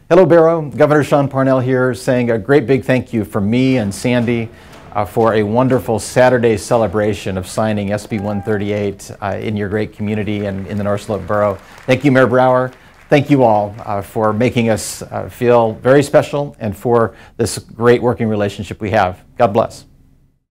Hello, Barrow. Governor Sean Parnell here, saying a great big thank you from me and Sandy for a wonderful Saturday celebration of signing SB 138 in your great community and in the North Slope Borough. Thank you, Mayor Brower. Thank you all for making us feel very special and for this great working relationship we have. God bless.